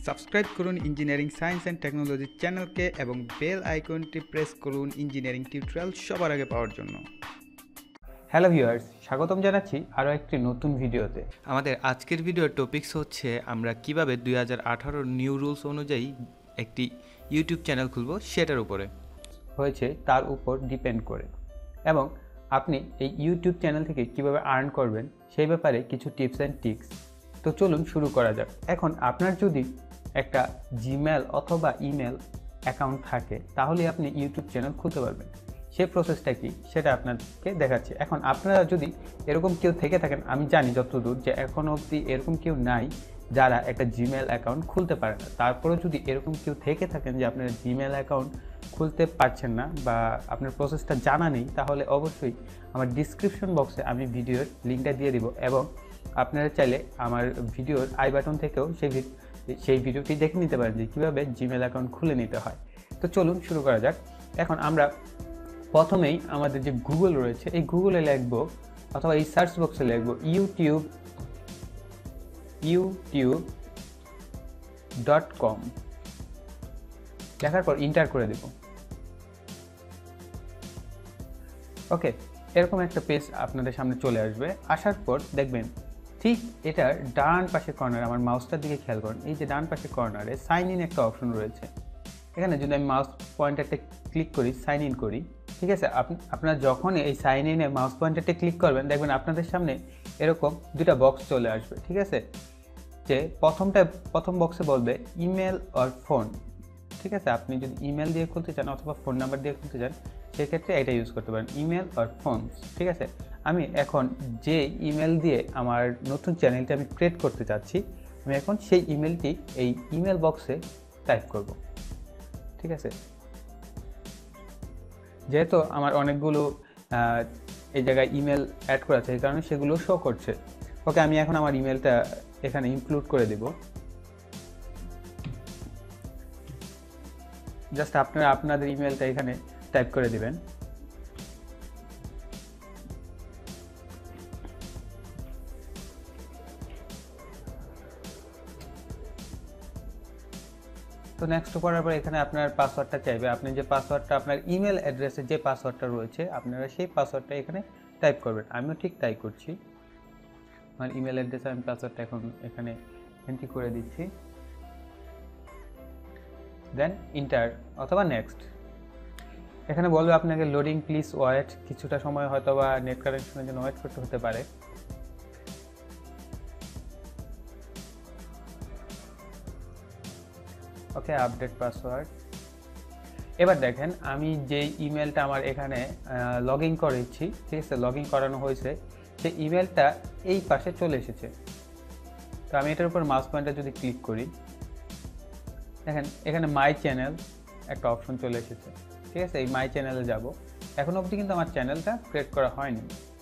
Subscribe করুন engineering science and technology চ্যানেলকে এবং বেল আইকনটি প্রেস করুন ইঞ্জিনিয়ারিং টিউটোরিয়াল সবার আগে পাওয়ার জন্য। হ্যালো ভিউয়ার্স, স্বাগতম জানাচ্ছি আরও একটি নতুন ভিডিওতে। আমাদের আজকের ভিডিওর টপিকস হচ্ছে আমরা কিভাবে 2018 নিউ রুলস অনুযায়ী একটি ইউটিউব চ্যানেল খুলব সেটার উপরে হয়েছে তার উপর ডিপেন্ড করে, এবং আপনি এই ইউটিউব চ্যানেল থেকে কিভাবে আর্ন করবেন সেই ব্যাপারে কিছু টিপস অ্যান্ড ট্রিক্স। তো চলুন শুরু করা যাক। এখন আপনার যদি একটা জিমেল অথবা ইমেল অ্যাকাউন্ট থাকে তাহলে আপনি ইউটিউব চ্যানেল খুলতে পারবেন। সেই প্রসেসটা কি সেটা আপনাকে দেখাচ্ছি। এখন আপনারা যদি এরকম কেউ থেকে থাকেন, আমি জানি যতদূর যে এখনও অবধি এরকম কেউ নাই যারা একটা জিমেল অ্যাকাউন্ট খুলতে পারে না। তারপরেও যদি এরকম কেউ থেকে থাকেন যে আপনার জিমেল অ্যাকাউন্ট খুলতে পারছেন না বা আপনার প্রসেসটা জানা নেই, তাহলে অবশ্যই আমার ডিসক্রিপশন বক্সে আমি ভিডিওর লিঙ্কটা দিয়ে দিব, এবং আপনারা চাইলে আমার ভিডিওর আই বাটন থেকেও সেই ভিডিওটি দেখে নিতে পারেন যে কীভাবে জিমেল অ্যাকাউন্ট খুলে নিতে হয়। তো চলুন শুরু করা যাক। এখন আমরা প্রথমেই আমাদের যে গুগল রয়েছে এই গুগলে লিখব অথবা এই সার্চ বক্সে লিখব youtube.com। লেখার পর ইন্টার করে দেব। ওকে, এরকম একটা পেজ আপনাদের সামনে চলে আসবে। আসার পর দেখবেন ঠিক এটার ডান পাশে কর্নারে, আমার মাউসটার দিকে খেয়াল করুন, এই যে ডান পাশে কর্নারে সাইন ইন একটা অপশন রয়েছে। এখানে যদি আমি মাউস পয়েন্টারটা ক্লিক করি, সাইন ইন করি, ঠিক আছে। আপনারা যখন এই সাইন ইনে মাউস পয়েন্টারটা ক্লিক করবেন দেখবেন আপনাদের সামনে এরকম দুটা বক্স চলে আসবে, ঠিক আছে। যে প্রথম বক্সে বলবে ইমেল অর ফোন, ঠিক আছে। আপনি যদি ইমেল দিয়ে খুলতে চান অথবা ফোন নাম্বার দিয়ে খুলতে চান সেক্ষেত্রে এটা ইউজ করতে পারেন, ইমেল অর ফোন, ঠিক আছে। আমি এখন যে ইমেল দিয়ে আমার নতুন চ্যানেলটি আমি ক্রিয়েট করতে চাচ্ছি, আমি এখন সেই ইমেলটি এই ইমেল বক্সে টাইপ করব, ঠিক আছে। যেহেতু আমার অনেকগুলো এই জায়গায় ইমেল অ্যাড করা আছে, এই কারণে সেগুলো শো করছে। ওকে, আমি এখন আমার ইমেলটা এখানে ইনক্লুড করে দেব। জাস্ট আপনারা আপনাদের ইমেলটা এখানে টাইপ করে দিবেন। তো নেক্সট করার পর এখানে আপনার পাসওয়ার্ডটা চাইবে। আপনি যে পাসওয়ার্ডটা আপনার ইমেল অ্যাড্রেসে যে পাসওয়ার্ডটা রয়েছে আপনারা সেই পাসওয়ার্ডটা এখানে টাইপ করবেন। আমিও ঠিক তাই করছি। আমার ইমেল অ্যাড্রেসে আমি পাসওয়ার্ডটা এখন এখানে এন্ট্রি করে দিচ্ছি, দেন ইন্টার অথবা নেক্সট। এখানে বলবে আপনাকে লোডিং প্লিজ ওয়েট, কিছুটা সময় হয়তো বা নেট কানেকশনের জন্য ওয়েট করতে হতে পারে। Okay, update password. এবার দেখেন আমি যে ইমেলটা আমার এখানে লগ ইন করেছি, ঠিক আছে, লগ ইন করানো হয়েছে, সেই ইমেলটা এই পাশে চলে এসেছে। তো আমি এটার উপর মাউস পয়েন্টার যদি ক্লিক করি, দেখেন এখানে মাই চ্যানেল একটা অপশন চলে এসেছে, ঠিক আছে। এই মাই চ্যানেলে যাব। এখন অবধি কিন্তু আমার চ্যানেলটা ক্রিয়েট করা হয়নি।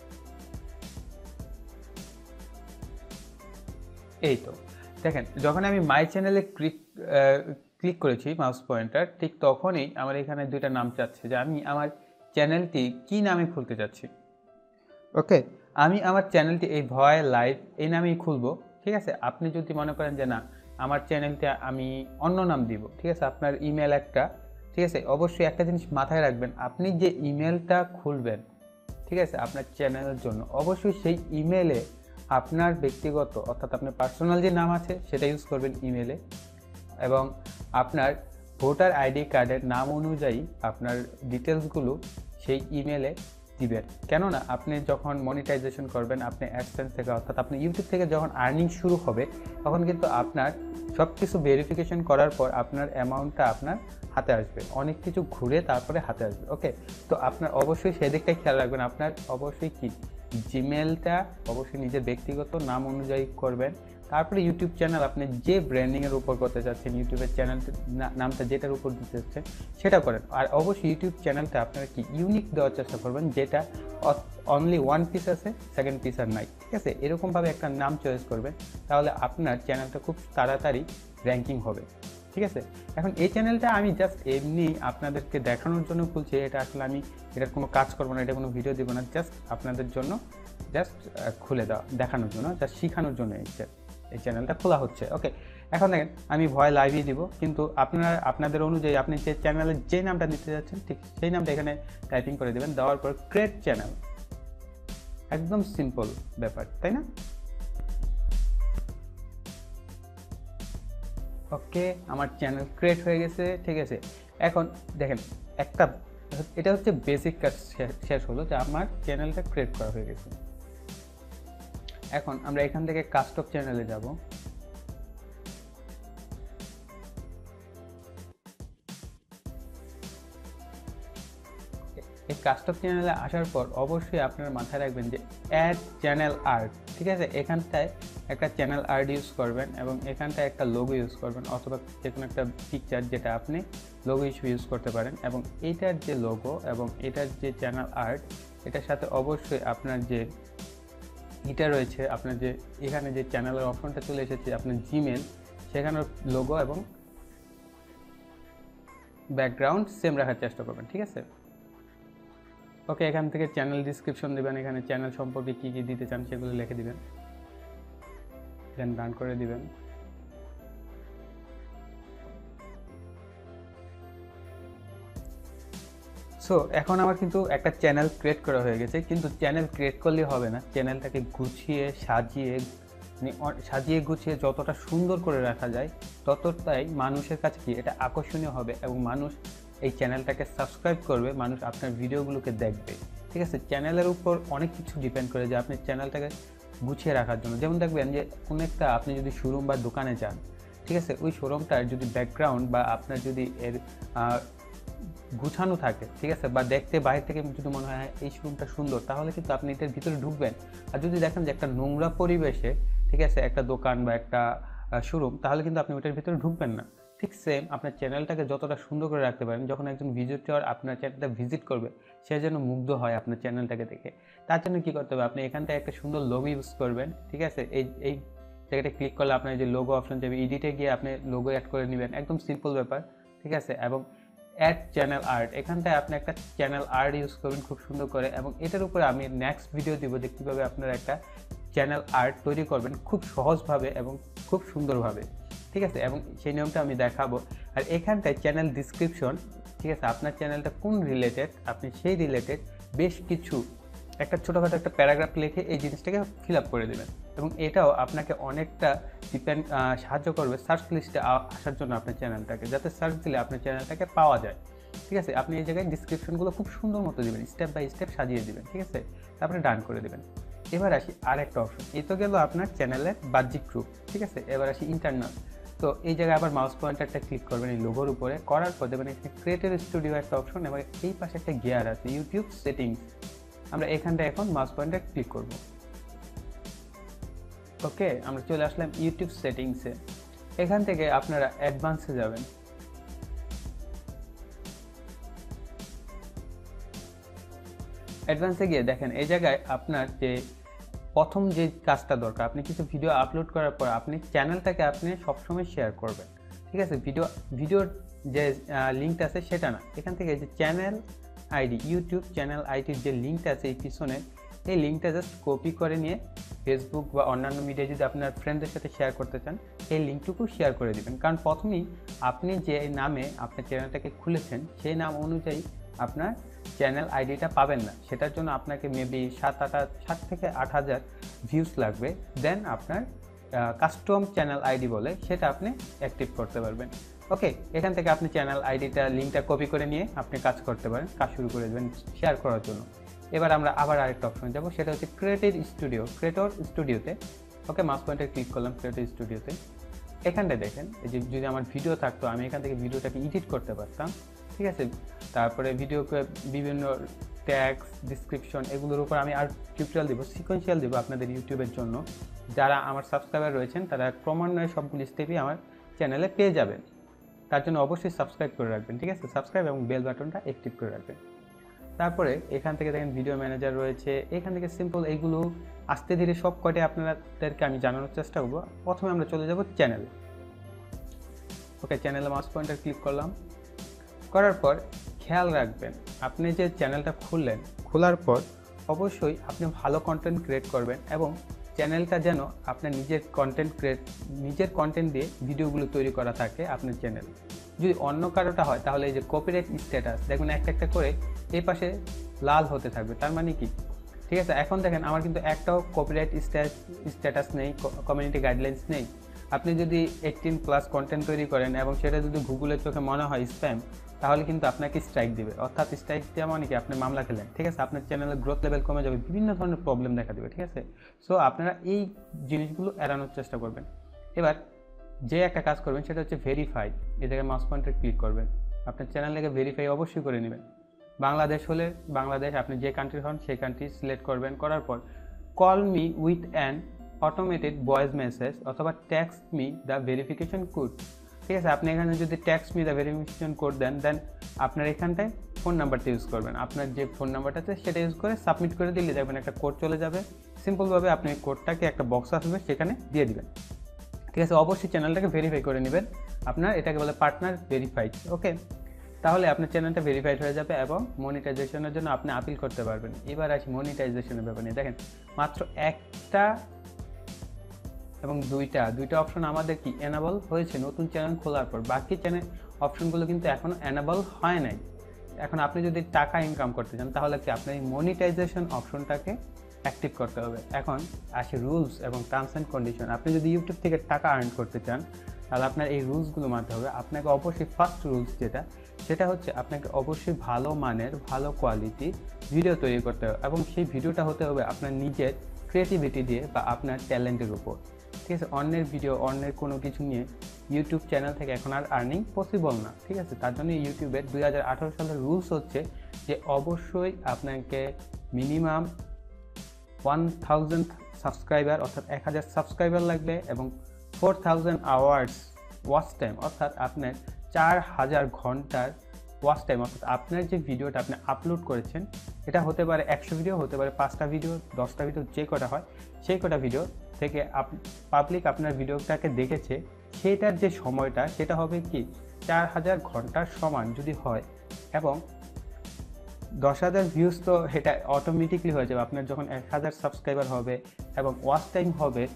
এই তো দেখেন, যখন আমি মাই চ্যানেলে ক্লিক করেছি মাউস পয়েন্টার, ঠিক তখনই আমার এখানে দুইটা নাম চাচ্ছে যে আমি আমার চ্যানেলটি কি নামে খুলতে চাচ্ছি। ওকে, আমি আমার চ্যানেলটি এই ভয় লাইভ এই নামেই খুলবো, ঠিক আছে। আপনি যদি মনে করেন যে না আমার চ্যানেলটা আমি অন্য নাম দিব, ঠিক আছে, আপনার ইমেল একটা, ঠিক আছে। অবশ্যই একটা জিনিস মাথায় রাখবেন, আপনি যে ইমেলটা খুলবেন, ঠিক আছে, আপনার চ্যানেলের জন্য, অবশ্যই সেই ইমেলে আপনার ব্যক্তিগত অর্থাৎ আপনার পার্সোনাল যে নাম আছে সেটা ইউজ করবেন ইমেলে, এবং আপনার ভোটার আইডি কার্ডের নাম অনুযায়ী আপনার ডিটেলসগুলো সেই ইমেলে দিবেন। কেননা আপনি যখন মনিটাইজেশন করবেন, আপনি অ্যাডসেন্স থেকে অর্থাৎ আপনি ইউটিউব থেকে যখন আর্নিং শুরু হবে তখন কিন্তু আপনার সব কিছু ভেরিফিকেশন করার পর আপনার অ্যামাউন্টটা আপনার হাতে আসবে, অনেক কিছু ঘুরে তারপরে হাতে আসবে। ওকে, তো আপনার অবশ্যই সেদিকটাই খেয়াল রাখবেন। আপনার অবশ্যই কি জিমেলটা অবশ্যই নিজের ব্যক্তিগত নাম অনুযায়ী করবেন। তারপরে ইউটিউব চ্যানেল আপনি যে ব্র্যান্ডিংয়ের উপর করতে চাচ্ছেন, ইউটিউবের চ্যানেল নামটা যেটার উপর দিতে চাচ্ছেন সেটা করেন। আর অবশ্যই ইউটিউব চ্যানেলটা আপনারা কি ইউনিক দেওয়ার চেষ্টা করবেন, যেটা অনলি ওয়ান পিস আছে, সেকেন্ড পিস আর নাই, ঠিক আছে। এরকমভাবে একটা নাম চয়েস করবেন, তাহলে আপনার চ্যানেলটা খুব তাড়াতাড়ি র্যাঙ্কিং হবে, ঠিক আছে। এখন এই চ্যানেলটা আমি জাস্ট এমনি আপনাদেরকে দেখানোর জন্য খুলছি, এটা আসলে আমি এটার কোনো কাজ করবো না, এটা কোনো ভিডিও দেবো না, জাস্ট আপনাদের জন্য, জাস্ট খুলে দেওয়া দেখানোর জন্য, জাস্ট শেখানোর জন্য এসেছে। এই চ্যানেলটা খোলা হচ্ছে। ওকে, এখন দেখেন আমি ভয় লাইভই দিব, কিন্তু আপনাদের অনুযায়ী আপনি যে চ্যানেলের যে নামটা দিতে যাচ্ছেন ঠিক সেই নামটা এখানে টাইপিং করে দেবেন, দেওয়ার পর ক্রিয়েট চ্যানেল। একদম সিম্পল ব্যাপার, তাই না? ওকে, আমার চ্যানেল ক্রিয়েট হয়ে গেছে। ঠিক আছে, এখন দেখেন এটা হচ্ছে বেসিক কাজ শেষ হলো, যে আমার চ্যানেলটা ক্রিয়েট করা হয়ে গেছে। এখন আমরা এখান থেকে কাস্টম চ্যানেলে যাব। এই কাস্টম চ্যানেলে আসার পর অবশ্যই আপনার মাথায় রাখবেন যে অ্যাড চ্যানেল আর্ট। ঠিক আছে, এখানটায় একটা চ্যানেল আর্ট ইউজ করবেন এবং এখানটায় একটা লোগো ইউজ করবেন, অথবা যে কোনো একটা পিকচার যেটা আপনি লোগো হিসেবে ইউজ করতে পারেন। এবং এইটার যে লোগো এবং এটার যে চ্যানেল আর্ট, এটার সাথে অবশ্যই আপনার যে এটা রয়েছে, আপনার যে এখানে যে চ্যানেলের অপশনটা চলে এসেছে আপনার জিমেল, সেখানের লোগো এবং ব্যাকগ্রাউন্ড সেম রাখার চেষ্টা করবেন। ঠিক আছে, ওকে, এখান থেকে চ্যানেল ডিসক্রিপশন দিবেন, এখানে চ্যানেল সম্পর্কে কী কী দিতে চান সেগুলো লিখে দিবেন, দেন রান করে দিবেন। সো এখন আমার কিন্তু একটা চ্যানেল ক্রিয়েট করা হয়ে গেছে, কিন্তু চ্যানেল ক্রিয়েট করলে হবে না, চ্যানেলটাকে গুছিয়ে সাজিয়ে গুছিয়ে যতটা সুন্দর করে রাখা যায় ততটাই মানুষের কাছে কি এটা আকর্ষণীয় হবে এবং মানুষ এই চ্যানেলটাকে সাবস্ক্রাইব করবে, মানুষ আপনার ভিডিওগুলোকে দেখবে। ঠিক আছে, চ্যানেলের উপর অনেক কিছু ডিপেন্ড করে যে আপনি চ্যানেলটাকে গুছিয়ে রাখার জন্য। যেমন দেখবেন যে কোনো একটা আপনি যদি শোরুম বা দোকানে যান, ঠিক আছে, ওই শোরুমটার যদি ব্যাকগ্রাউন্ড বা আপনার যদি এর গুছানো থাকে, ঠিক আছে, বা দেখতে বাইরে থেকে যদি মনে হয় এই শোরুমটা সুন্দর, তাহলে কিন্তু আপনি এটার ভিতরে ঢুকবেন। আর যদি দেখেন যে একটা নোংরা পরিবেশে, ঠিক আছে, একটা দোকান বা একটা শোরুম, তাহলে কিন্তু আপনি ওটার ভিতরে ঢুকবেন না। ঠিক সেম আপনার চ্যানেলটাকে যতটা সুন্দর করে রাখতে পারেন, যখন একজন ভিজিটর আপনার চ্যানেলটা ভিজিট করবে সে যেন মুগ্ধ হয় আপনার চ্যানেলটাকে দেখে, তার জন্য কী করতে হবে, আপনি এখানটায় একটা সুন্দর লোগো ইউজ করবেন। ঠিক আছে, এই জায়গাটা ক্লিক করলে আপনার যে লোগো অপশন যাবে, এডিটে গিয়ে আপনি লোগো অ্যাড করে নেবেন, একদম সিম্পল ব্যাপার। ঠিক আছে, এবং অ্যাড চ্যানেল আর্ট, এখানটায় আপনি একটা চ্যানেল আর্ট ইউজ করবেন খুব সুন্দর করে, এবং এটার উপরে আমি নেক্সট ভিডিও দিব যে কীভাবে আপনারা একটা চ্যানেল আর্ট তৈরি করবেন খুব সহজভাবে এবং খুব সুন্দরভাবে। ঠিক আছে, এবং সেই নিয়মটা আমি দেখাবো। আর এখানটায় চ্যানেল ডিসক্রিপশন, ঠিক আছে, আপনার চ্যানেলটা কোন রিলেটেড আপনি সেই রিলেটেড বেশ কিছু একটা ছোটোখাটো একটা প্যারাগ্রাফ লিখে এই জিনিসটাকে ফিল আপ করে দেবেন, এবং এটাও আপনাকে অনেকটা সাহায্য করবে সার্চ লিস্টে আসার জন্য আপনার চ্যানেলটাকে, যাতে সার্চ দিলে আপনার চ্যানেলটাকে পাওয়া যায়। ঠিক আছে, আপনি এই জায়গায় ডিসক্রিপশনগুলো খুব সুন্দর মতো দেবেন, স্টেপ বাই স্টেপ সাজিয়ে দেবেন। ঠিক আছে, তারপরে ডান করে দেবেন। এবার আসি আরেকটা অপশন, এই তো গেল আপনার চ্যানেলের বাহ্যিক রূপ। ঠিক আছে, এবার আসি ইন্টারনাল। তো এই জায়গায় আবার মাউস পয়েন্টারটা ক্লিক করবেন এই লোগোর উপরে, করার পর দেবেন এখানে ক্রিয়েটর স্টুডিও একটা অপশন, এবং এই পাশে একটা গিয়ার আছে ইউটিউব সেটিংস, আমরা এখানটা এখন মাউস পয়েন্টার ক্লিক করব। ওকে, আমরা চলে আসলাম ইউটিউব সেটিংসে। এখান থেকে আপনারা অ্যাডভান্সে যাবেন। অ্যাডভান্সে গিয়ে দেখেন এই জায়গায় আপনার যে প্রথম যে কাজটা দরকার, আপনি কিছু ভিডিও আপলোড করার পর আপনি চ্যানেলটাকে আপনি সবসময় শেয়ার করবেন। ঠিক আছে, ভিডিওর যে লিঙ্কটা আছে সেটা না, এখান থেকে যে চ্যানেল আইডি, ইউটিউব চ্যানেল আইডির যে লিঙ্কটা আছে এই পিছনে, এই লিঙ্কটা জাস্ট কপি করে নিয়ে ফেসবুক বা অন্যান্য মিডিয়ায় যদি আপনার ফ্রেন্ডদের সাথে শেয়ার করতে চান, এই লিঙ্কটুকু শেয়ার করে দিবেন। কারণ প্রথমেই আপনি যে নামে আপনার চ্যানেলটাকে খুলেছেন সেই নাম অনুযায়ী আপনার চ্যানেল আইডিটা পাবেন না, সেটার জন্য আপনাকে মেবি 7 থেকে 8,000 ভিউজ লাগবে, দেন আপনার কাস্টম চ্যানেল আইডি বলে সেটা আপনি অ্যাক্টিভ করতে পারবেন। ওকে, এখান থেকে আপনি চ্যানেল আইডিটা লিঙ্কটা কপি করে নিয়ে আপনি কাজ করতে পারেন, কাজ শুরু করে দেবেন শেয়ার করার জন্য। এবার আমরা আবার আরেকটা অপশন যাব, সেটা হচ্ছে ক্রিয়েটর স্টুডিওতে। ওকে, মাউস পয়েন্টার ক্লিক করলাম ক্রিয়েটর স্টুডিওতে। এখানটায় দেখেন এই যে যদি আমার ভিডিও থাকতো আমি এখান থেকে ভিডিওটাকে এডিট করতে পারতাম। ঠিক আছে, তারপরে ভিডিওকে বিভিন্ন ট্যাগস, ডিসক্রিপশন এগুলোর উপর আমি আর টিউটোরিয়াল দেবো, সিকোয়েন্সিয়াল দেবো আপনাদের ইউটিউবের জন্য। যারা আমার সাবস্ক্রাইবার রয়েছেন তারা ক্রমান্বয়ে সবগুলি স্টেপই আমার চ্যানেলে পেয়ে যাবেন, তার জন্য অবশ্যই সাবস্ক্রাইব করে রাখবেন। ঠিক আছে, সাবস্ক্রাইব এবং বেল বাটনটা অ্যাক্টিভ করে রাখবেন। তারপরে এখান থেকে দেখেন ভিডিও ম্যানেজার রয়েছে, এখান থেকে সিম্পল এইগুলো আস্তে ধীরে সব কয়টা আপনাদেরকে আমি জানানোর চেষ্টা করবো। প্রথমে আমরা চলে যাব চ্যানেলে। ওকে, চ্যানেলে মাউস পয়েন্টার ক্লিক করলাম, করার পর খেয়াল রাখবেন আপনি যে চ্যানেলটা খুললেন, খোলার পর অবশ্যই আপনি ভালো কন্টেন্ট ক্রিয়েট করবেন এবং চ্যানেলটা যেন আপনার নিজের কন্টেন্ট দিয়ে ভিডিওগুলো তৈরি করা থাকে আপনার চ্যানেল। যদি অন্য কারোটা হয় তাহলে এই যে কপিরাইট স্ট্যাটাস দেখুন একটা একটা করে এই পাশে লাল হতে থাকবে, তার মানে কি? ঠিক আছে, এখন দেখেন আমার কিন্তু একটাও কপিরাইট স্ট্যাটাস নেই, কমিউনিটি গাইডলাইন্স নেই। আপনি যদি 18+ কন্টেন্ট তৈরি করেন এবং সেটা যদি গুগলের চোখে মনে হয় স্প্যাম, তাহলে কিন্তু আপনাকে স্ট্রাইক দিবে। অর্থাৎ স্ট্রাইক দেওয়া মানে কি? আপনি মামলা খেলেন। ঠিক আছে, আপনার চ্যানেলের গ্রোথ লেভেল কমে যাবে, বিভিন্ন ধরনের প্রবলেম দেখা দেবে। ঠিক আছে, সো আপনারা এই জিনিসগুলো এড়ানোর চেষ্টা করবেন। এবার যে একটা কাজ করবেন সেটা হচ্ছে ভেরিফাই। এই জায়গায় মাউস পয়েন্টার ক্লিক করবেন, আপনার চ্যানেলটাকে ভেরিফাই অবশ্যই করে নেবেন। বাংলাদেশ হলে বাংলাদেশ, আপনি যে কান্ট্রি হন সেই কান্ট্রি সিলেক্ট করবেন। করার পর call me with an automated voice message অথবা text me the verification code. ঠিক আছে, আপনি এখানে যদি text me the verification code দেন আপনার এখানটায় ফোন নাম্বারটা ইউজ করবেন। আপনার যে ফোন নাম্বারটা আছে সেটা ইউজ করে সাবমিট করে দিলে দেখবেন একটা কোড চলে যাবে। সিম্পলভাবে আপনি কোডটাকে একটা বক্স আসবে সেখানে দিয়ে দিবেন। ঠিক আছে, অবশ্যই চ্যানেলটাকে ভেরিফাই করে নেবেন। আপনার এটাকে বলে পার্টনার ভেরিফাইড। ওকে, তাহলে আপনার চ্যানেলটা ভেরিফাইড হয়ে যাবে এবং মনিটাইজেশনের জন্য আপনি আপিল করতে পারবেন। এবার আসি মনিটাইজেশনের ব্যাপার নিয়ে। দেখেন মাত্র একটা এবং দুইটা অপশন আমাদের কি এনাবল হয়েছে নতুন চ্যানেল খোলার পর। বাকি চ্যানেল অপশনগুলো কিন্তু এখনও এনাবল হয় নাই। এখন আপনি যদি টাকা ইনকাম করতে চান তাহলে কি আপনার এই মনিটাইজেশন অপশনটাকে অ্যাক্টিভ করতে হবে। এখন আসে রুলস এবং টার্মস অ্যান্ড কন্ডিশন। আপনি যদি ইউটিউব থেকে টাকা আর্ন করতে চান তাহলে আপনার এই রুলসগুলো মানতে হবে। আপনাকে অবশ্যই ফার্স্ট রুলস সেটা হচ্ছে আপনাকে অবশ্যই ভালো মানের ভালো কোয়ালিটি ভিডিও তৈরি করতে হবে এবং সেই ভিডিওটা হতে হবে আপনার নিজের ক্রিয়েটিভিটি দিয়ে বা আপনার ট্যালেন্টের উপর। ঠিক আছে, অন্যের ভিডিও অন্যের কোনো কিছু নিয়ে ইউটিউব চ্যানেল থেকে এখন আর আর্নিং পসিবল না। ঠিক আছে, তার জন্য ইউটিউবের 2018 সালের রুলস হচ্ছে যে অবশ্যই আপনাকে মিনিমাম 1000 সাবস্ক্রাইবার অর্থাৎ 1000 সাবস্ক্রাইবার লাগবে এবং 4000 আওয়ার্স ওয়াচ টাইম অর্থাৎ আপনার 4000 ঘন্টার ওয়াচ টাইম। অর্থাৎ আপনার যে ভিডিওটা আপনি আপলোড করেছেন এটা হতে পারে 100 ভিডিও, হতে পারে 5টা ভিডিও, 10টা ভিডিও, যে কটা হয় সেই কটা ভিডিও থেকে পাবলিক আপনার ভিডিওটাকে দেখেছে সেটার যে সময়টা সেটা হবে কি 4000 ঘন্টার সমান যদি হয় এবং 10,000 ভিউজ, তো এটা অটোমেটিকলি হয়ে যাবে। আপনার যখন 1000 সাবস্ক্রাইবার হবে এবং ওয়াচ টাইম হবে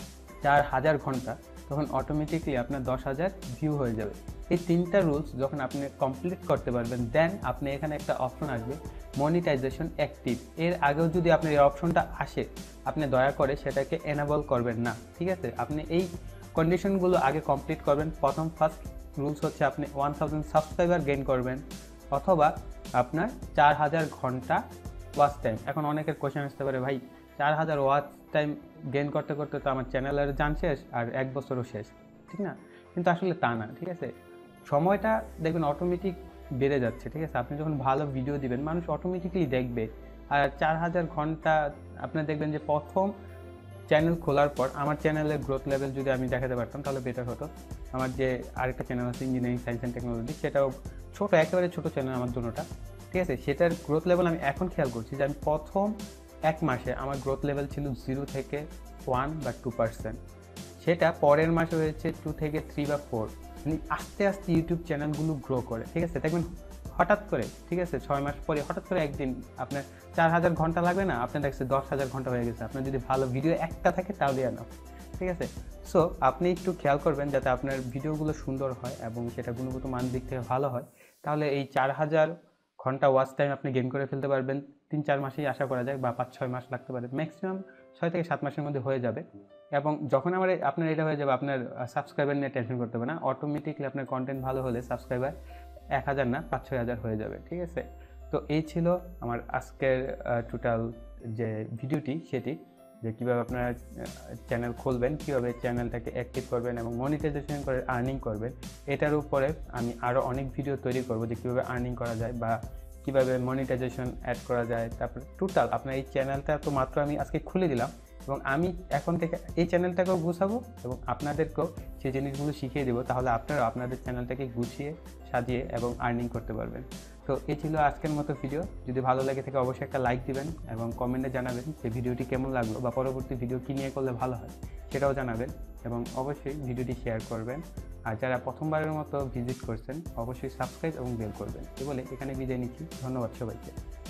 4000 ঘন্টা, তখন অটোমেটিকলি আপনার 10,000 ভিউ হয়ে যাবে। এই তিনটা রুলস যখন আপনি কমপ্লিট করতে পারবেন দেন আপনি এখানে একটা অপশন আসবে মনিটাইজেশন অ্যাক্টিভ। এর আগেও যদি আপনার এই অপশনটা আসে আপনি দয়া করে সেটাকে এনাবল করবেন না। ঠিক আছে, আপনি এই কন্ডিশনগুলো আগে কমপ্লিট করবেন। ফার্স্ট রুলস হচ্ছে আপনি 1000 সাবস্ক্রাইবার গেইন করবেন অথবা আপনার 4000 ঘন্টা ওয়াচ টাইম। এখন অনেকের কোয়েশ্চেন আসতে পারে, ভাই 4000 ওয়াচ টাইম গেইন করতে করতে তো আমার চ্যানেলের যান শেষ আর 1 বছরও শেষ, ঠিক না? কিন্তু আসলে তা না। ঠিক আছে, সময়টা দেখবেন অটোমেটিক বেড়ে যাচ্ছে। ঠিক আছে, আপনি যখন ভালো ভিডিও দিবেন মানুষ অটোমেটিকলি দেখবে। আর 4000 ঘন্টা আপনার দেখবেন যে প্রথম চ্যানেল খোলার পর আমার চ্যানেলের গ্রোথ লেভেল যদি আমি দেখাতে পারতাম তাহলে বেটার হতো। আমার যে আরেকটা চ্যানেল আছে ইঞ্জিনিয়ারিং সায়েন্স অ্যান্ড টেকনোলজি, সেটাও ছোট, একেবারে ছোট চ্যানেল আমার দুটোটা। ঠিক আছে, সেটার গ্রোথ লেভেল আমি এখন খেয়াল করছি যে আমি প্রথম 1 মাসে আমার গ্রোথ লেভেল ছিল 0 থেকে 1 বা 2%, সেটা পরের মাসে হয়েছে 2 থেকে 3 বা 4। মানে আস্তে আস্তে ইউটিউব চ্যানেলগুলো গ্রো করে। ঠিক আছে, দেখবেন হঠাৎ করে, ঠিক আছে 6 মাস পরে হঠাৎ করে একদিন আপনার 4000 ঘন্টা লাগবে না, আপনার দেখছে 10,000 ঘন্টা হয়ে গেছে। আপনার যদি ভালো ভিডিও একটা থাকে তাহলে না। ঠিক আছে, সো আপনি একটু খেয়াল করবেন যাতে আপনার ভিডিওগুলো সুন্দর হয় এবং সেটা গুণগত মান দিক থেকে ভালো হয়। তাহলে এই 4000 ঘন্টা ওয়াচ টাইম আপনি গেইন করে ফেলতে পারবেন 3-4 মাসেই আশা করা যায়, বা 5-6 মাস লাগতে পারে, ম্যাক্সিমাম 6 থেকে 7 মাসের মধ্যে হয়ে যাবে। এবং যখন আপনার এটা হয়ে যাবে আপনার সাবস্ক্রাইবার নিয়ে টেনশন করতে হবে না। অটোমেটিকলি আপনার কন্টেন্ট ভালো হলে সাবস্ক্রাইবার 1000 না 5-6 হাজার হয়ে যাবে। ঠিক আছে, তো এই ছিল আমার আজকের টোটাল যে ভিডিওটি, সেটি যে কীভাবে আপনারা চ্যানেল খুলবেন, কীভাবে চ্যানেলটাকে অ্যাক্টিভ করবেন এবং মনিটাইজেশন করে আর্নিং করবেন। এটার উপরে আমি আরও অনেক ভিডিও তৈরি করব যে কীভাবে আর্নিং করা যায় বা কীভাবে মনিটাইজেশন অ্যাড করা যায়। তারপরে টোটাল আপনার এই চ্যানেলটা তো মাত্র আমি আজকে খুলে দিলাম এবং আমি এখন থেকে এই চ্যানেলটাকেও গুছাবো এবং আপনাদেরকেও সেই জিনিসগুলো শিখিয়ে দেবো। তাহলে আপনারা আপনাদের চ্যানেলটাকে গুছিয়ে সাজিয়ে এবং আর্নিং করতে পারবেন। তো এই ছিল আজকের মতো ভিডিও। যদি ভালো লাগে থাকে অবশ্যই একটা লাইক দিবেন এবং কমেন্টে জানাবেন যে ভিডিওটি কেমন লাগলো বা পরবর্তী ভিডিও কী নিয়ে করলে ভালো হয় সেটাও জানাবেন এবং অবশ্যই ভিডিওটি শেয়ার করবেন। আর যারা প্রথমবারের মতো ভিজিট করছেন অবশ্যই সাবস্ক্রাইব এবং বেল করবেন। এই বলে এখানে বিদায় নিচ্ছি। ধন্যবাদ সবাইকে।